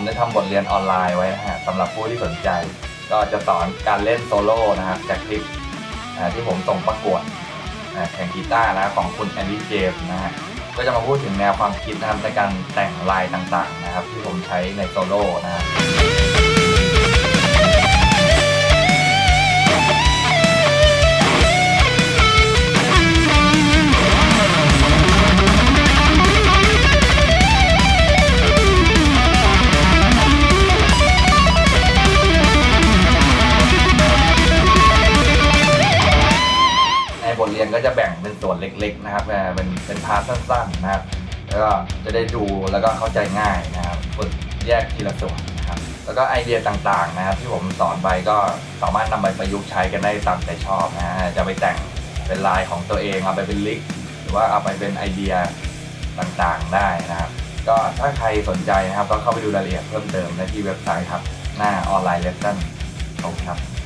ได้ทำบทเรียนออนไลน์ไว้นะฮะสำหรับผู้ที่สนใจก็จะสอนการเล่นโซโล่นะครับจากคลิปที่ผมส่งประกวดแข่งกีตาร์นะของคุณแอนดี้เจมส์นะฮะก็จะมาพูดถึงแนวความคิดนะครับในการแต่งลายต่างๆนะครับที่ผมใช้ในโซโล่นะครับบทเรียนก็จะแบ่งเป็นส่วนเล็กๆนะครับเป็นพาร์ทสั้นๆนะครับแล้วก็จะได้ดูแล้วก็เข้าใจง่ายนะครับฝึกแยกทีละส่วนนะครับแล้วก็ไอเดียต่างๆนะครับที่ผมสอนไปก็สามารถนำไปประยุกต์ใช้กันได้ตามใจชอบนะฮะจะไปแต่งเป็นลายของตัวเองเอาไปเป็นลิกหรือว่าเอาไปเป็นไอเดียต่างๆได้นะครับก็ถ้าใครสนใจนะครับก็เข้าไปดูรายละเอียดเพิ่มเติมได้ที่เว็บไซต์ครับหน้าออนไลน์เลสซั่นครับ